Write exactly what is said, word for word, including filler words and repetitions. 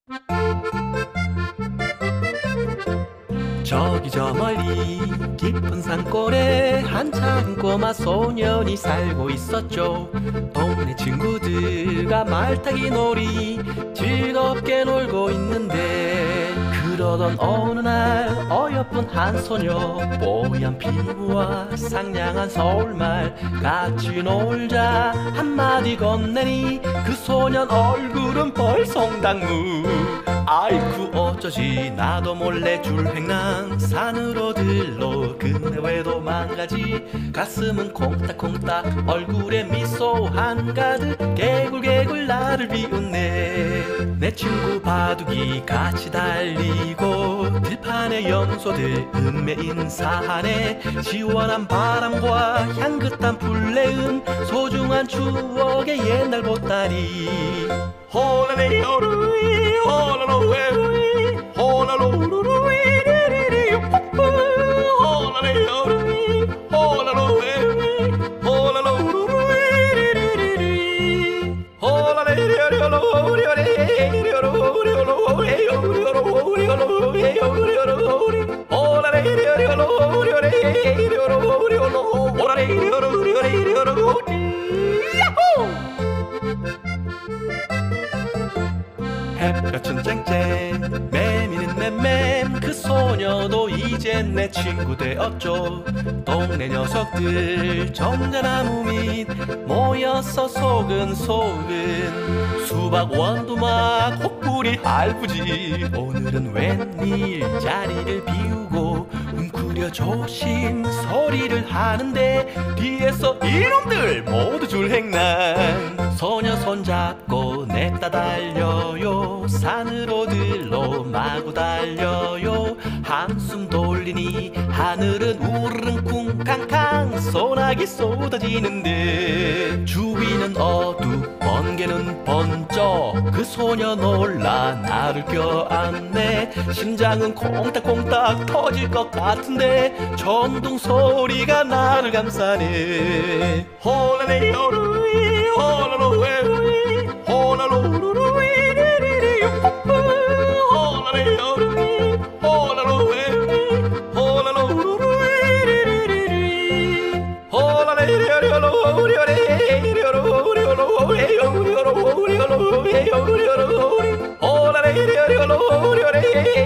저기 저 멀리 깊은 산골에 한 작은 꼬마 소년이 살고 있었죠. 동네 친구들과 말타기 놀이 즐겁게 놀고 있는데, 그러던 어느 날 어여쁜 한 소녀, 뽀얀 피부와 상냥한 서울말, 같이 놀자 한마디 건네니 그 소년 얼굴은 벌송당무. 아이쿠 어쩌지, 나도 몰래 줄횡랑 산으로 들러 그네 왜 도망가지. 가슴은 콩닥콩닥 얼굴에 미소 한가득 개굴개굴 나를 비웃네. 내 친구 바둑이 같이 달리고 들판의 염소들 음매 인사하네. 시원한 바람과 향긋한 풀내음, 소중한 추억의 옛날 보따리. 홀라레요루이 홀라로웨이 홀라로루루이 홀라레요루이 홀라로웨이 홀라로루루이 햇볕은 쨍쨍 매미는 맴맴, 그 소녀도 이젠 내 친구 되었죠. 동네 녀석들 정자나무 밑 모여서 소근소근, 수박 원두막 혹부리 할부지. 오늘은 웬일 자리를 비우고 웅크려 조심 소리를 하는데, 뒤에서 이놈들 모두 줄행랑. 소녀 손잡고 냈다 달려요, 산으로 들러 마구 달려요. 한숨 돌리니 하늘은 우르릉 쿵캉캉 소나기 쏟아지는데, 주위는 어둡 번개는 번쩍, 그 소녀 놀라 나를 껴안네. 심장은 콩닥콩닥 터질 것 같은데 전동 소리가 나를 감싸네. 홀라레요루이 홀라로웨이 홀라로루루이 홀라레요루이 홀라로웨이 홀라로루루이 홀라레요루이